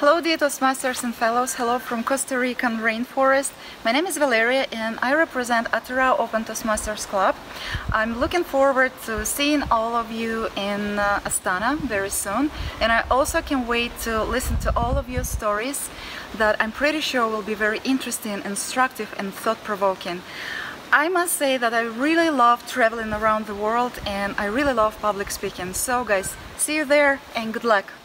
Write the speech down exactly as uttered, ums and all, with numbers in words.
Hello dear Toastmasters and fellows, hello from Costa Rican rainforest. My name is Valeria and I represent Atara Open Toastmasters Club. I'm looking forward to seeing all of you in uh, Astana very soon, and I also can wait to listen to all of your stories that I'm pretty sure will be very interesting, instructive and thought-provoking. I must say that I really love traveling around the world and I really love public speaking. So guys, see you there and good luck!